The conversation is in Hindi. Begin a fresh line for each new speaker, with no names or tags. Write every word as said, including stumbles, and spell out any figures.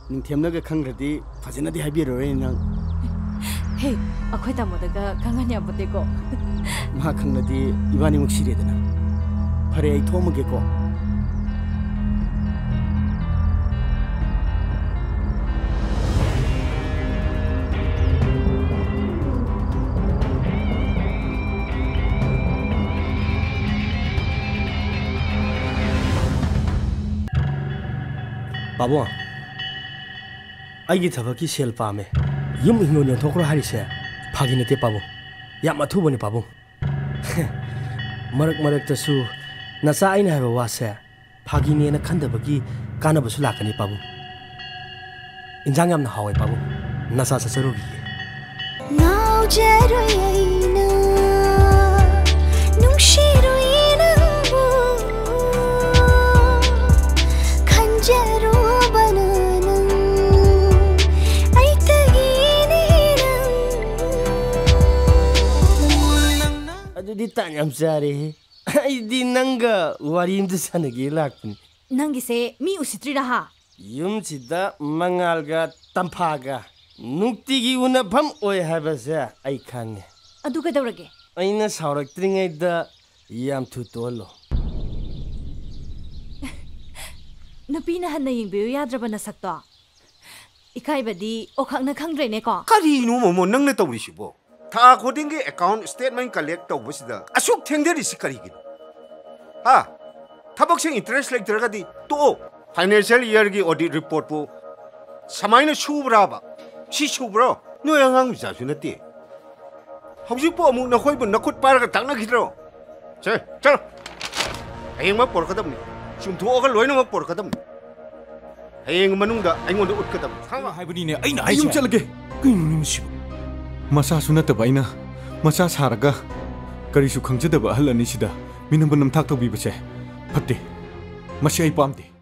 निंथेमनगा खंग्रदी फजनदी हाबिरोय नंग
हे अखोय तामोदगा खंगन याबदेको
मा खंगनदी इबानी मुक्सिरेदना फरे आई थोमगेको बाबू आईगी थबकी सेल पामे युम हिंगोन योंथोखरो हारिसे फागी नते बाबू याम अथुबने बाबू मरक मरक तसु नसा आइना हाबा वासे फागी नेना खंदबगी कानबसु लाकनी बाबू इंजांग यामना हावे बाबू नसा ससरोगी
नाउ जेरोयैना नुंशिरोयैना खंजरो
दी तान्याम चारे आइदी नंगा वारीम दे सनगे लाकनी
नंगी से मी उसित्री रहा
युम सिदा मंगालगा तंफागा नुक्तिगी उनफम ओय हाबसे आई खांगे
अदु कदौरगे
अइना सावरक्त्रिङैदा याम थुतोलो
नपीना हन्ना यिंबियो याद्रबा नसक्तो इकाइबदी ओखंगना खंग्रेनेको
करिनु मोमो नंगने तौरिसिबो था खोदिंगे अकाउंट स्टेटमेंट कलेक्ट तौबसिदा असुक थेंगदेरिसि करिगिन हा थबक से इंटरेस्ट लेक्तरगदी तो फाइनेंशियल ईयर की ऑडिट रिपोर्ट पो समायना सुब्राबा सि सुब्रो नोय अंगांग जासु नते हौजि पो अमु नखोयबो नखुत पारगा तांनाखिद्रो चल चल हयेंग मा पोरखदमनि सुमथोगा लोयना मा पोरखदमनि हयेंग मनुंगदा आइंगोंदा उटकदम
थांगा हाइबनिने अइना आइम चलगे किनुनिमसिबो मसा सुनतब अइना मसा सारगा करिसु खंजदब अहल अनिसिदा मिनंब नमथाक तौबिबसे फत्ते मसे आई पामते